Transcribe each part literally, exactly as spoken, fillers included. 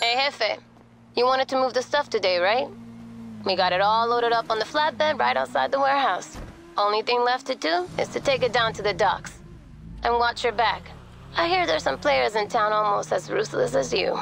Hey, Jefe. You wanted to move the stuff today, right? We got it all loaded up on the flatbed right outside the warehouse. Only thing left to do is to take it down to the docks. And watch your back. I hear there's some players in town almost as ruthless as you.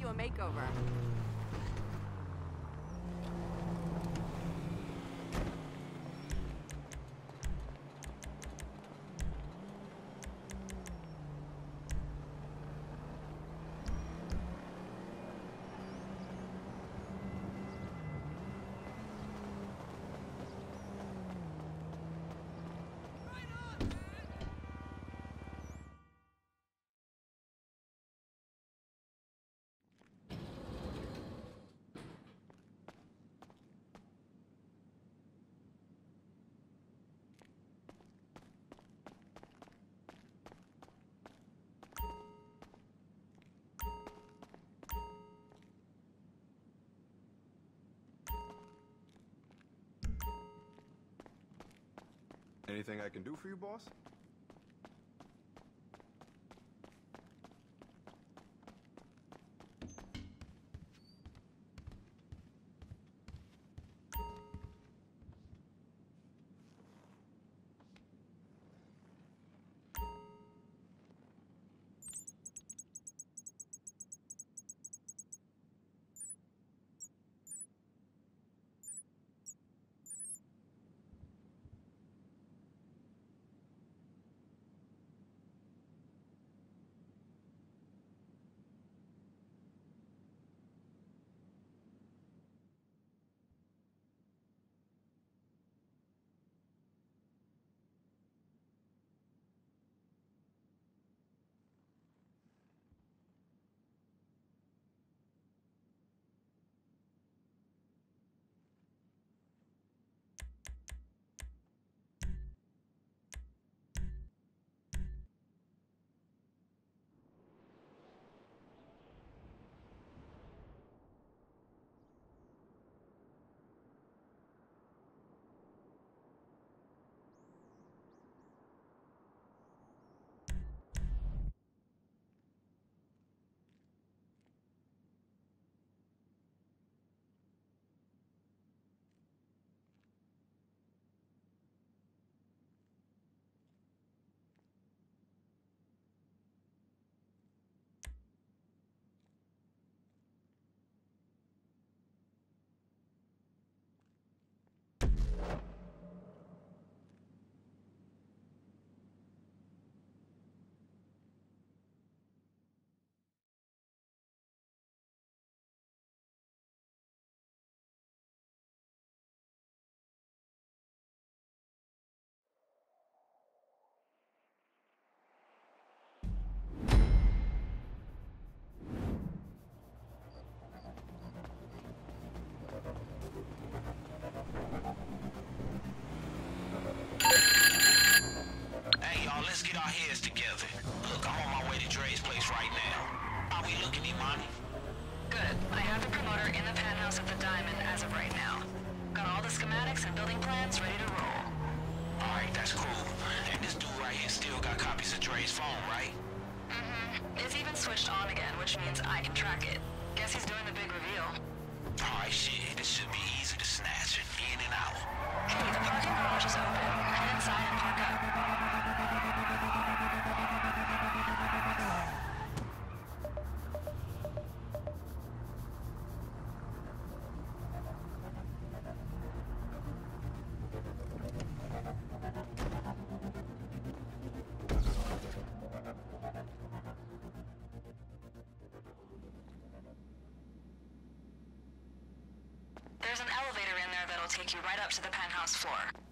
you a makeover. Anything I can do for you, boss? Let's get our heads together. Look, I'm on my way to Dre's place right now. How we looking, Imani? Good. I have the promoter in the penthouse at the Diamond as of right now. Got all the schematics and building plans ready to roll. Alright, that's cool. And this dude right here still got copies of Dre's phone, right? Mm-hmm. It's even switched on again, which means I can track it. Guess he's doing the big reveal. Alright, shit. This should be easy to snatch it in and out. Hey, the parking garage is open. Head inside and park up. There's an elevator in there that'll take you right up to the penthouse floor.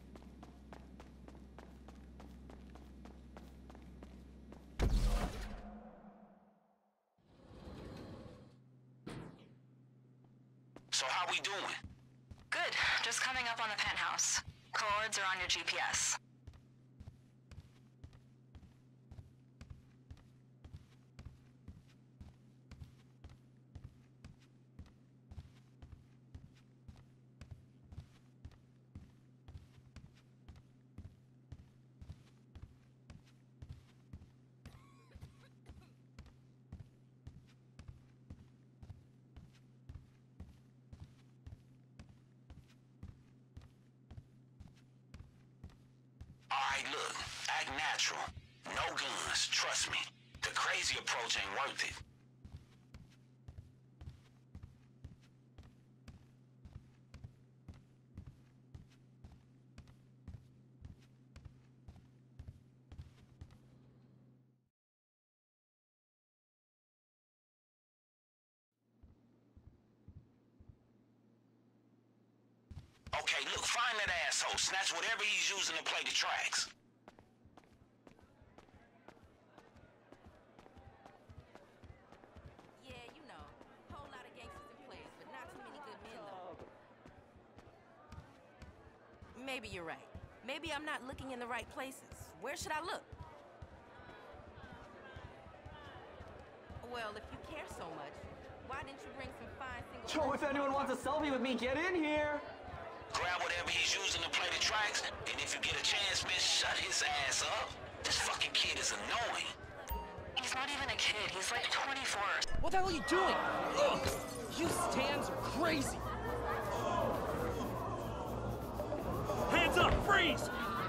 So how we doing? Good. Just coming up on the penthouse. Coords are on your G P S. Alright, look. Act natural. No guns, trust me. The crazy approach ain't worth it. Okay, look, find that asshole. Snatch whatever he's using to play the tracks. Yeah, you know, whole lot of gangsters and players, but not too many good men, though. Maybe you're right. Maybe I'm not looking in the right places. Where should I look? Well, if you care so much, why didn't you bring some fine single... Yo, if anyone wants a selfie with me, get in here! Grab whatever he's using to play the tracks, and if you get a chance, man, shut his ass up. This fucking kid is annoying. He's not even a kid. He's like twenty-four. What the hell are you doing? Ugh, you stands are crazy. Hands up, freeze!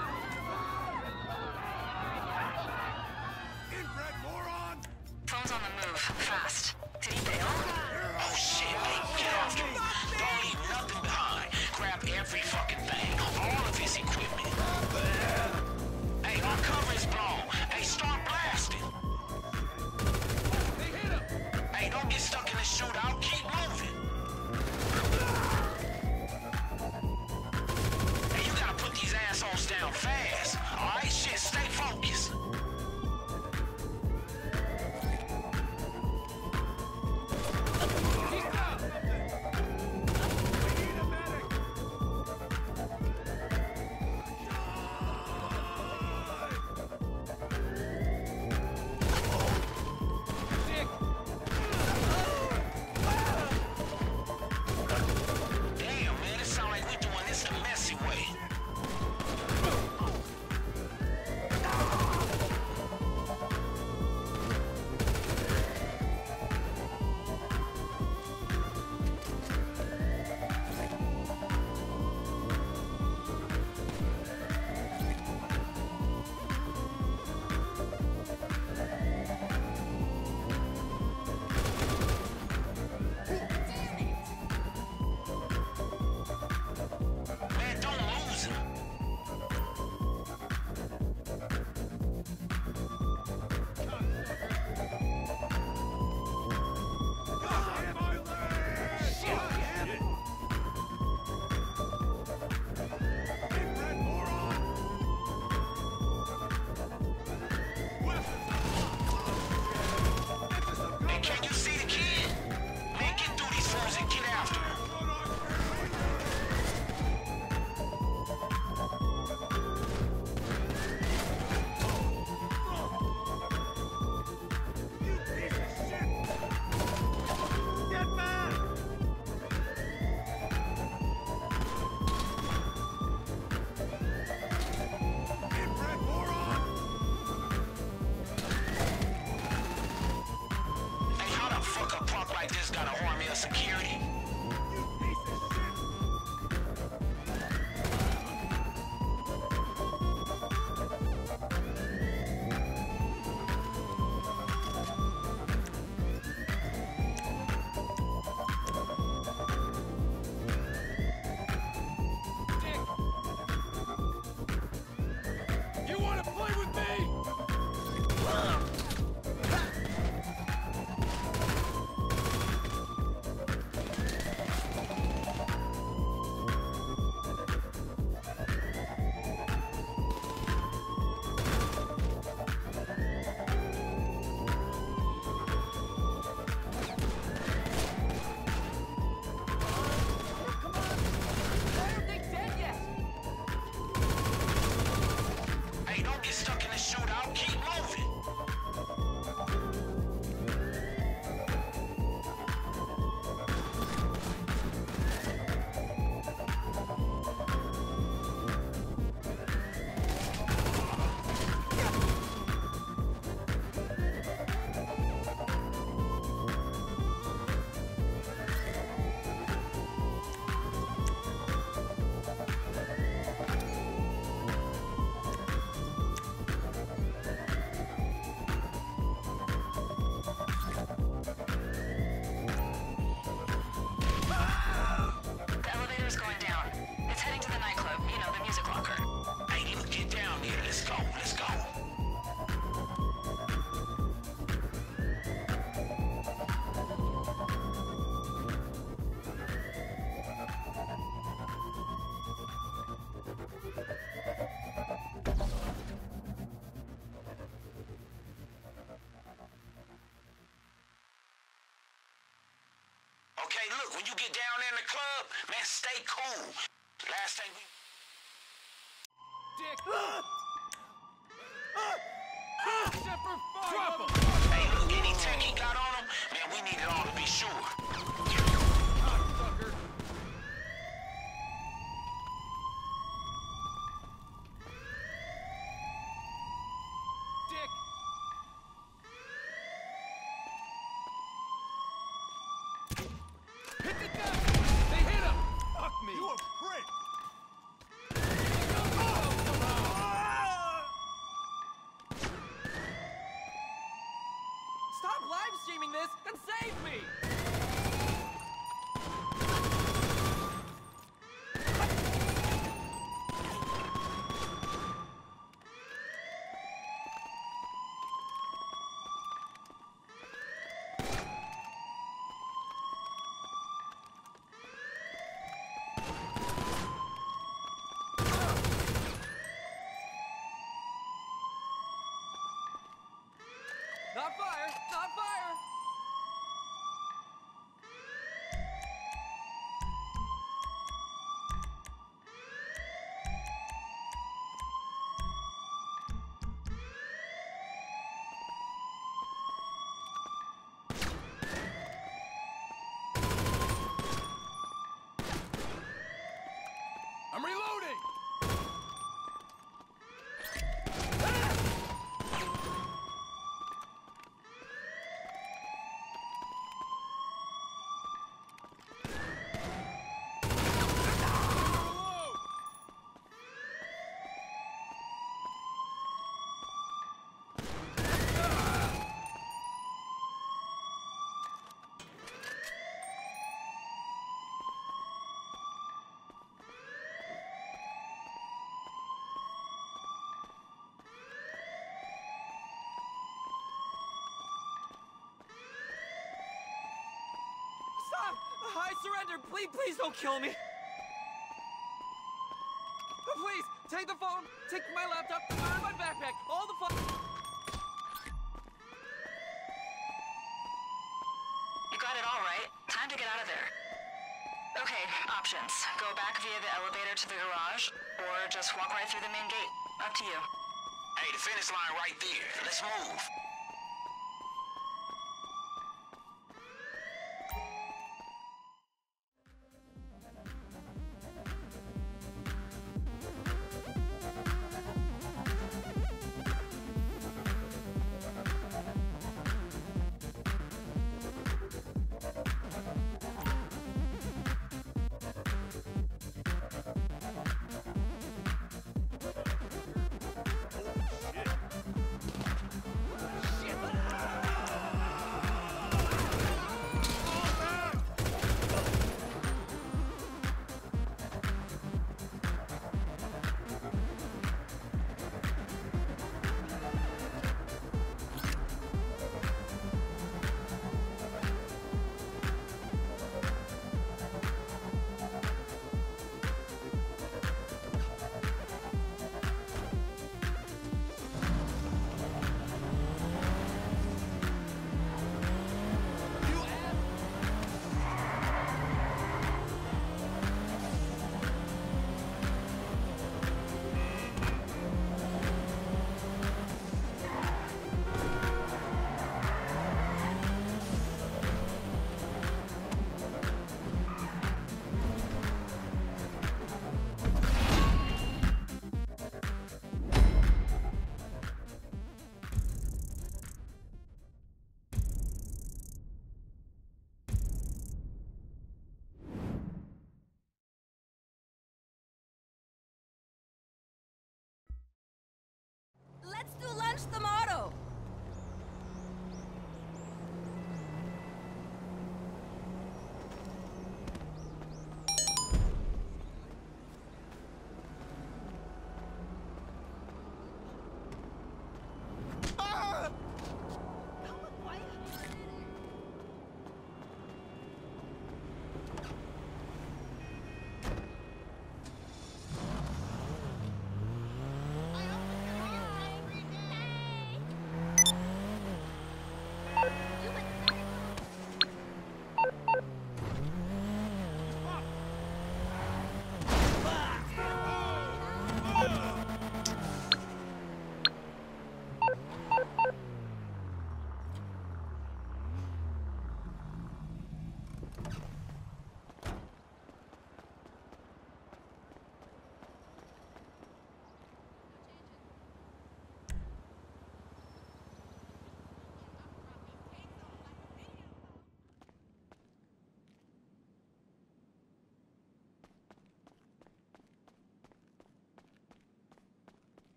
Inbred moron! Phone's on the move. Fast. Did he bail? Oh shit, hey, get off him. Don't leave nothing behind. Grab every fucking thing, all of his equipment. Hey, our cover is blown. Hey, start blasting. They hit him! Hey, don't get stuck in the shootout. Keep moving. Hey, you gotta put these assholes down fast. Alright, shit, stay focused. He's down! We need a medic! Dick! look, when you get down there in the club, man, stay cool. Last thing we... Dick! Except for fire! Drop him! Hey, look, any tech he got on him, man, we need it all to be sure. Cocksucker! Dick! Hit the deck! They hit him! Fuck me! You a prick! Stop live streaming this and save me! Not fire! Not fire! I'm reloading! Stop! I surrender! Please, please don't kill me! Oh, please, take the phone, take my laptop, and my backpack, all the fuck... You got it all right. Time to get out of there. Okay, options. Go back via the elevator to the garage, or just walk right through the main gate. Up to you. Hey, the finish line right there. Let's move. Shit.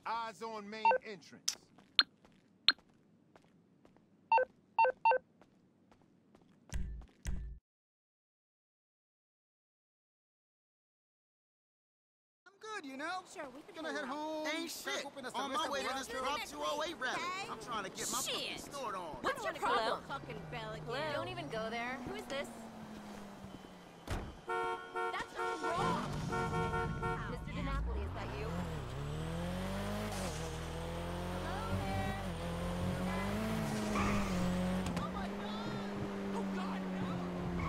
Eyes on main entrance. Good, you know? Sure, we can Gonna head home. Ain't shit. Open us On a my way to restaurant. this Prop two oh eight rally. Okay. I'm trying to get my fucking Shit. snort on. What's your problem? Fucking Bellican. Don't even go there. Who is this? That's wrong. Mister DiNapoli, is that you? Hello there. Oh my god! Oh god, no!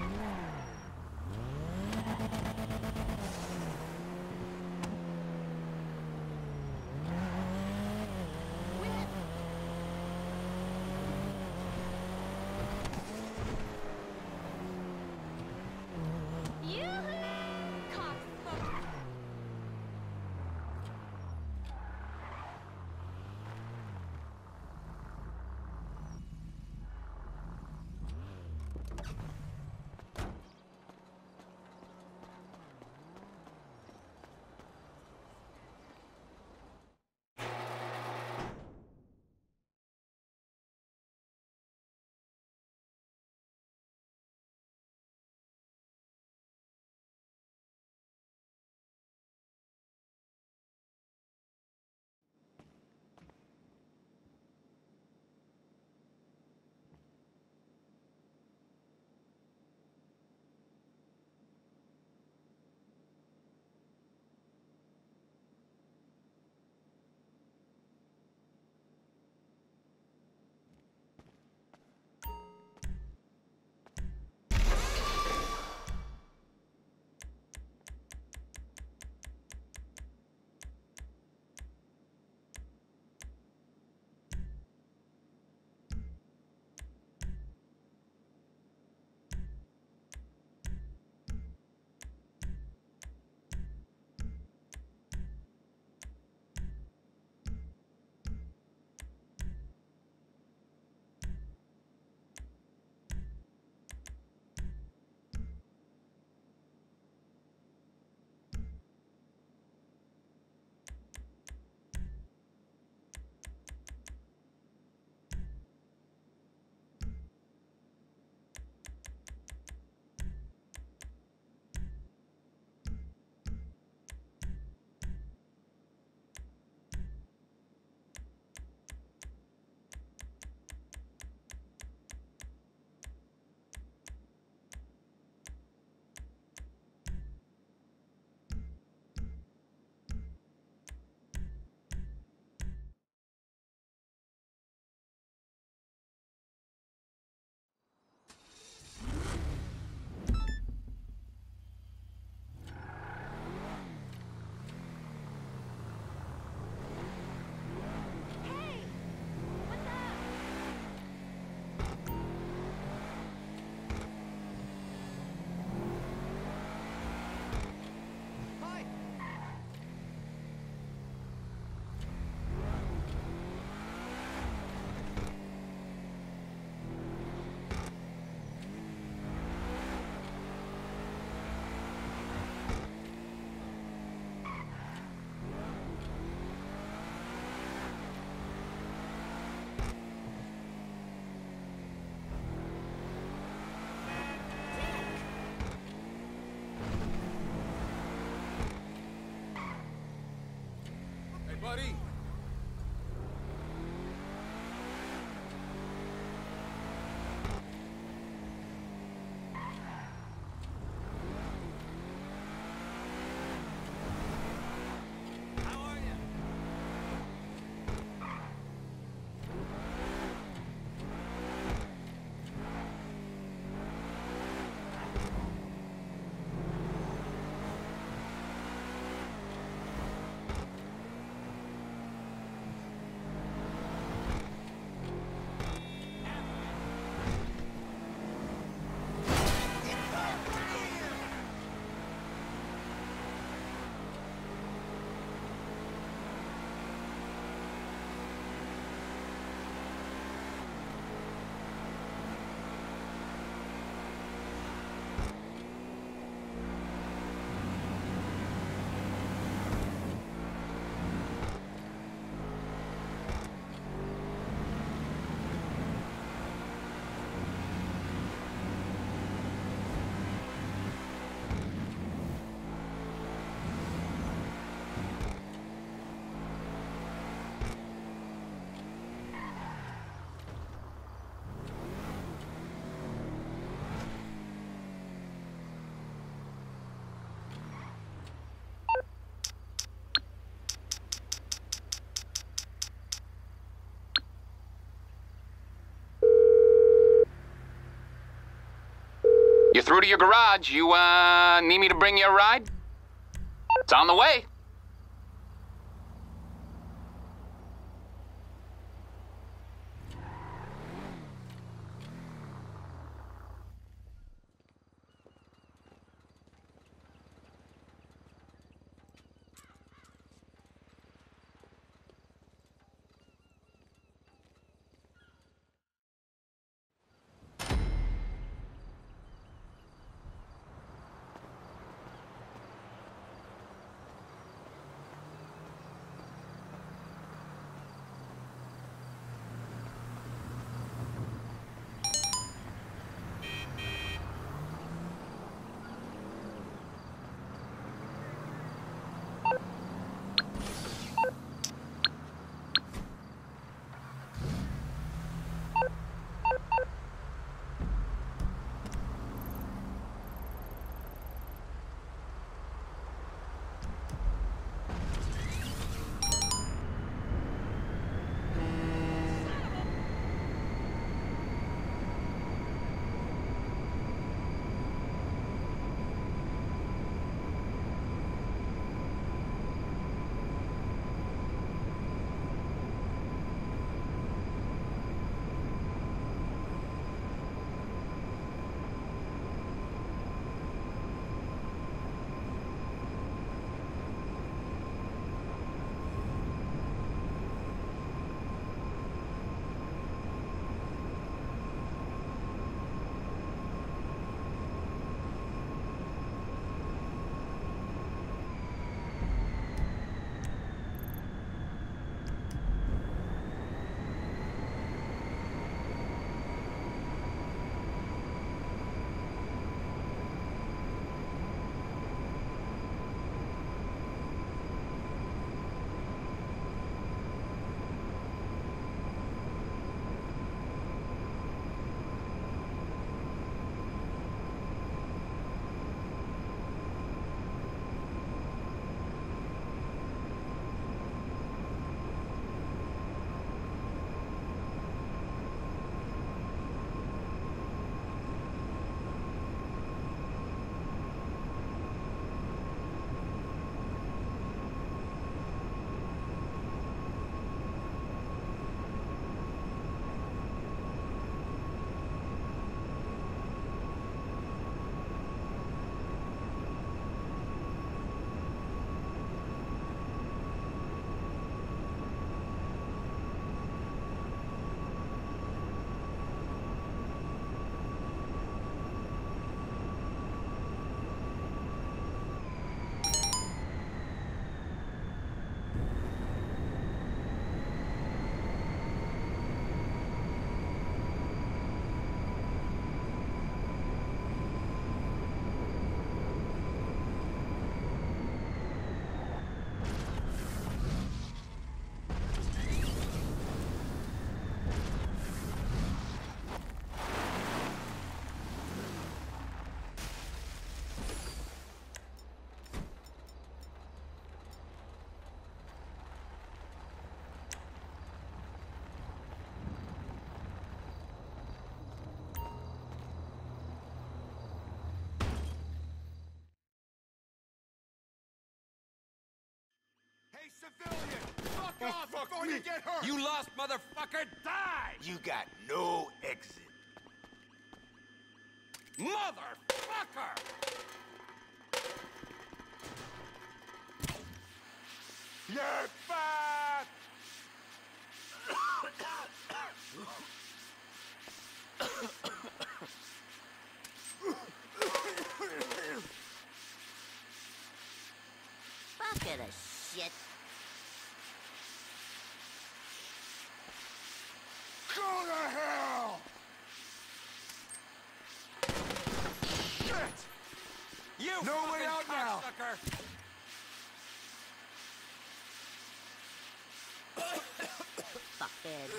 buddy. How are you? through to your garage. You, uh, need me to bring you a ride? It's on the way. Hey, civilian! Fuck oh, off fuck before me. You get hurt! You lost, motherfucker! Die! You got no exit. Motherfucker! You're fat! Bucket of shit. Go to hell! Shit! You no way out now! Sucker. Fuckhead.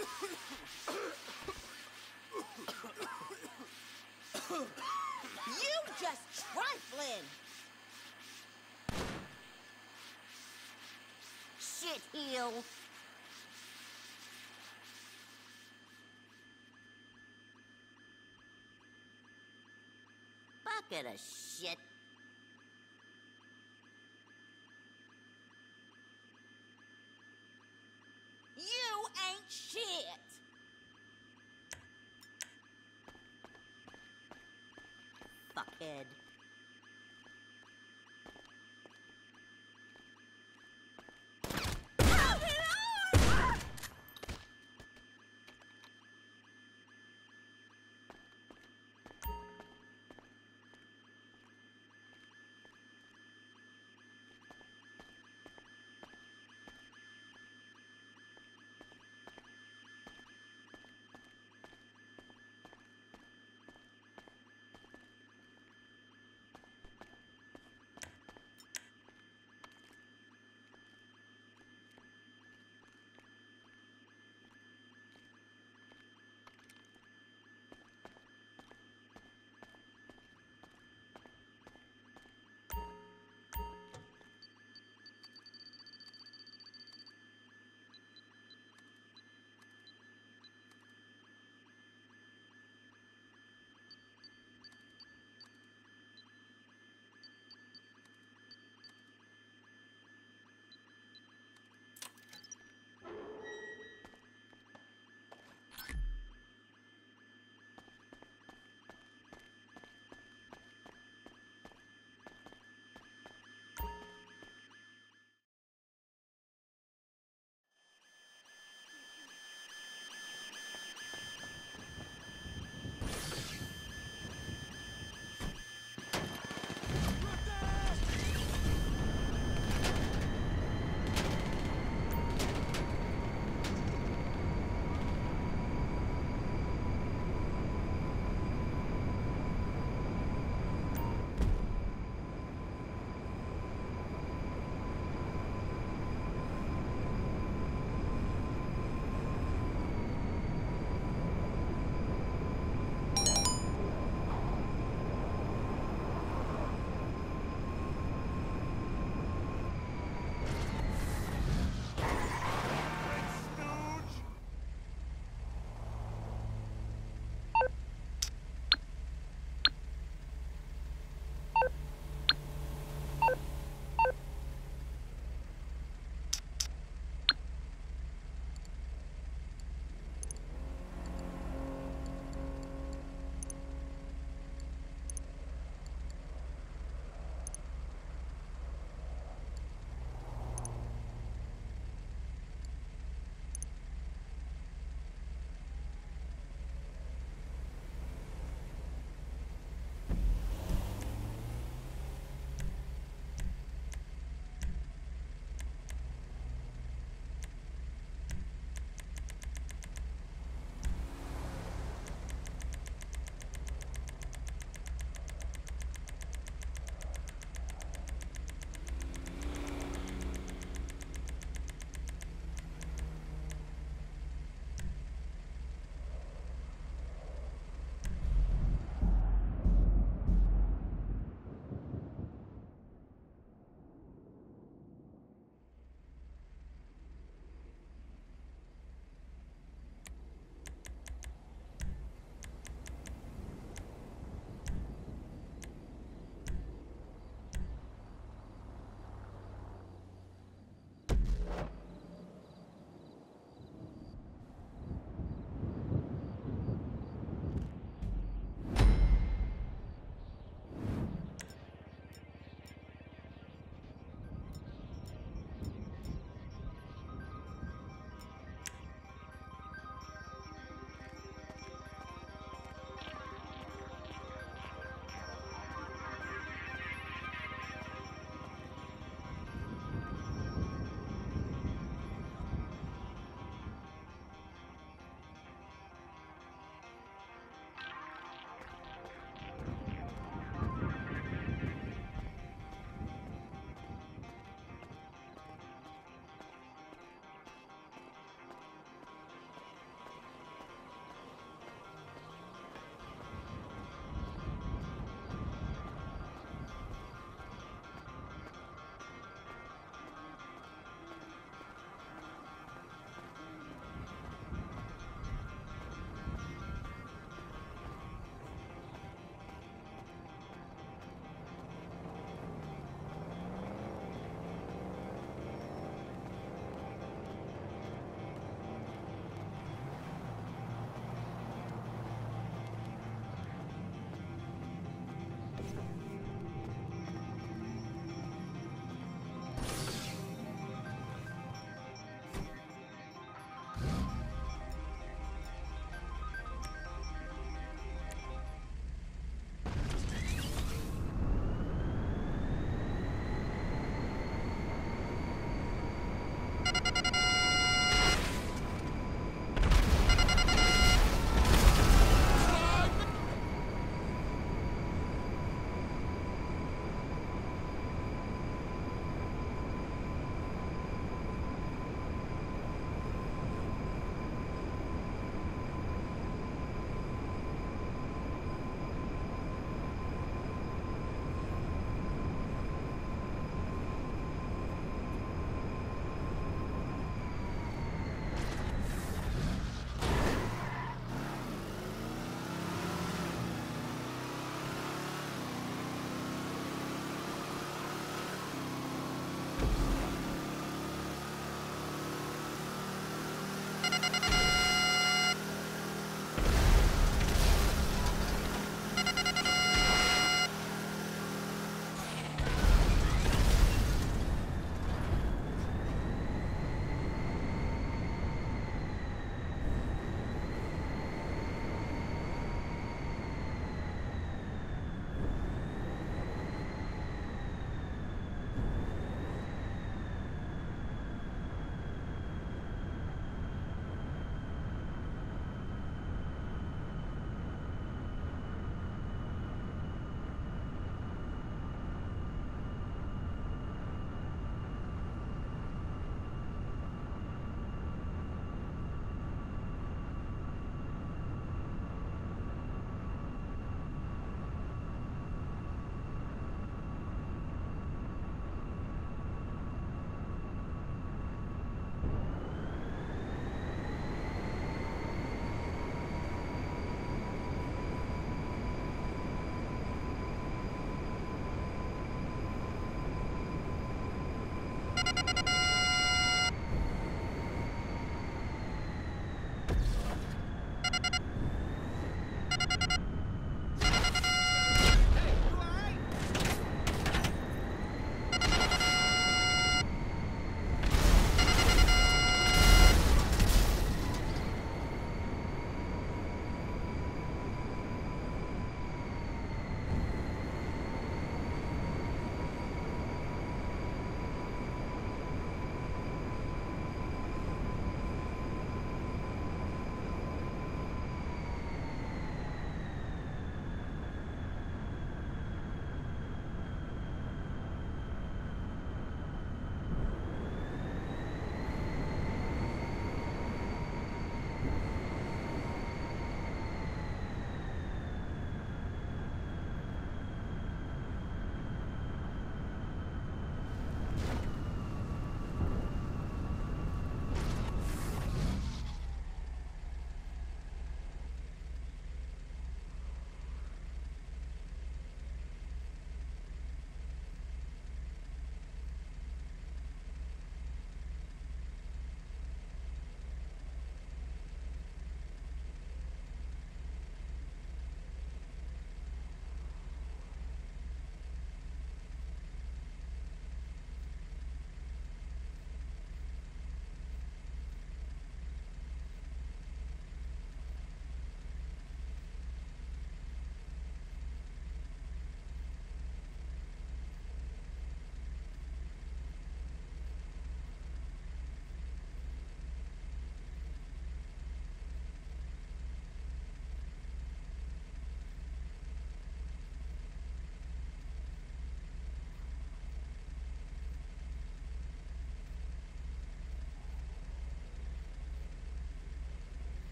You just trifling! Shit heel. Bucket of shit. You ain't shit. Fuckhead.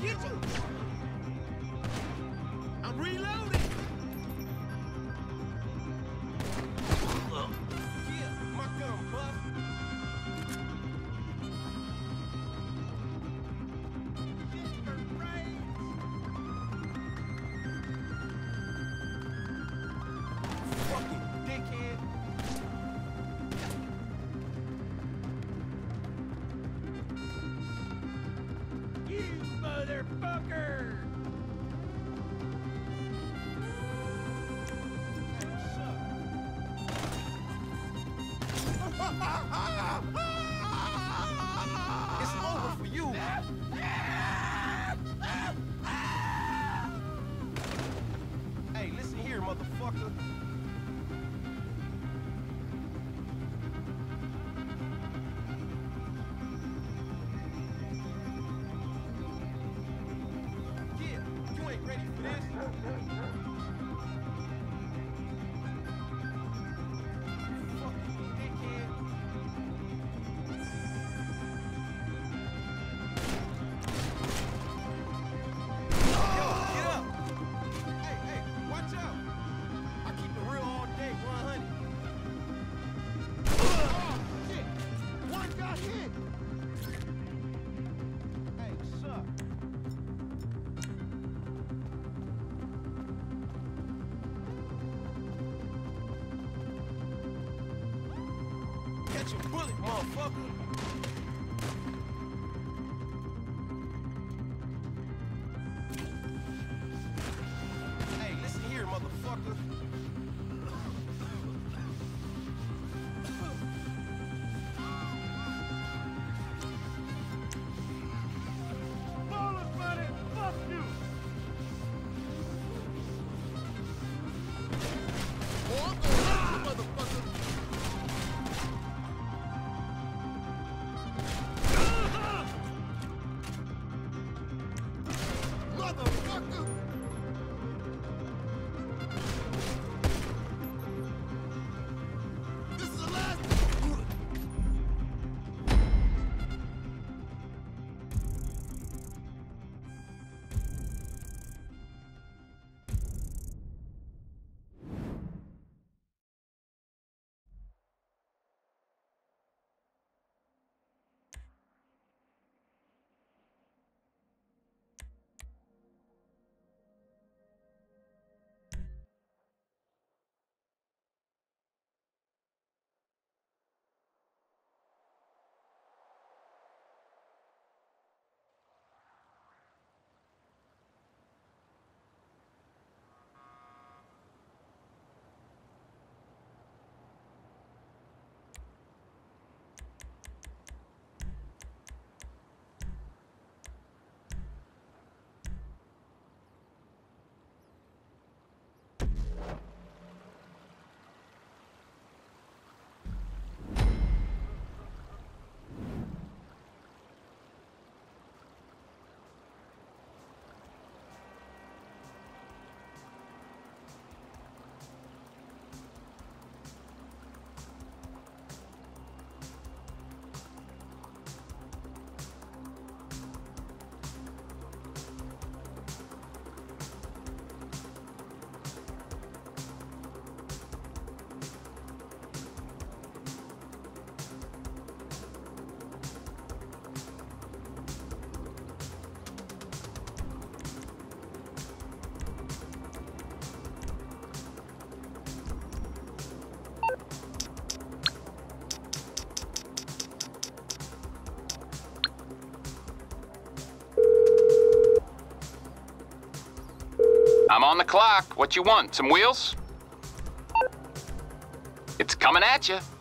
Get you! I'm reloading! Yeah, my gun, buff. Fucking dickhead. You motherfucker! It's over for you. Hey, listen here, motherfucker. Yeah, you ain't ready for this. Fucking dickhead. Yo, get up. Hey, hey, watch out. I keep it real all day, one hundred. Oh, shit. One got hit. Hey, suck. Catch a bullet, motherfucker. Hey, listen here, motherfucker. Ballers, buddy. Fuck you. Oh, I'm gonna hit you, motherfucker. Motherfucker! This is the last. I'm on the clock. What you want? Some wheels? It's coming at you.